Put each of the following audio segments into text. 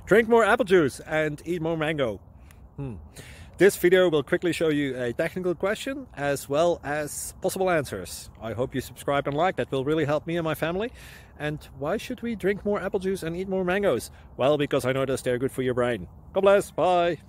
Drink more apple juice and eat more mango. This video will quickly show you a technical question as well as possible answers. I hope you subscribe and like, that will really help me and my family. And why should we drink more apple juice and eat more mangoes? Well, because I noticed they're good for your brain. God bless, bye!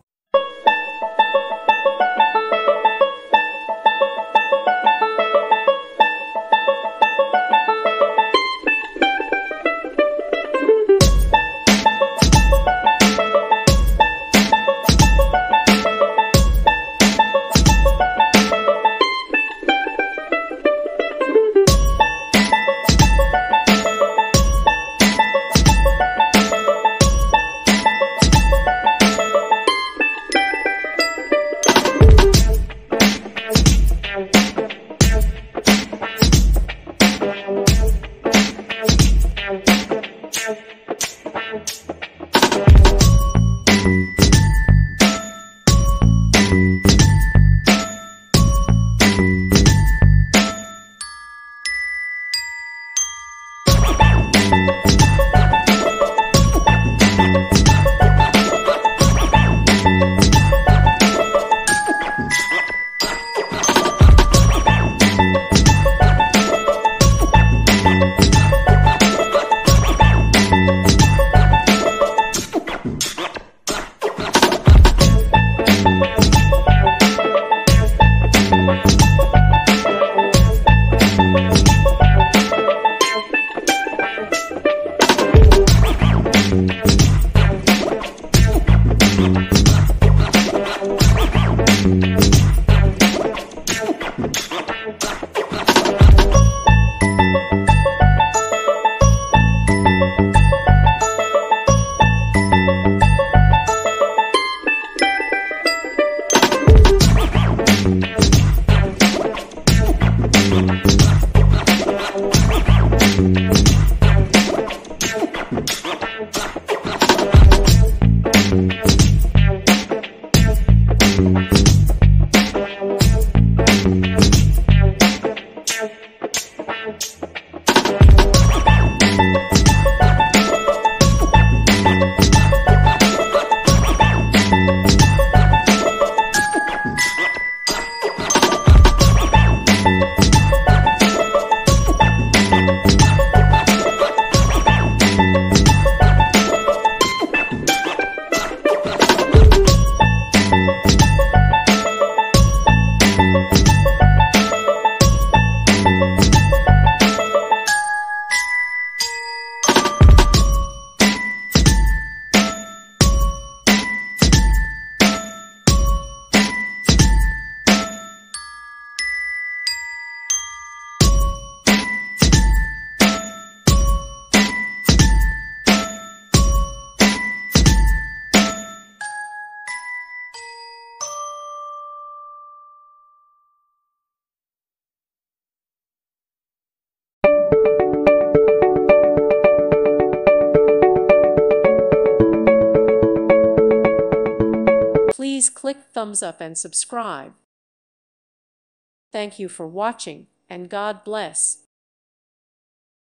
Please click thumbs up and subscribe. Thank you for watching, and God bless.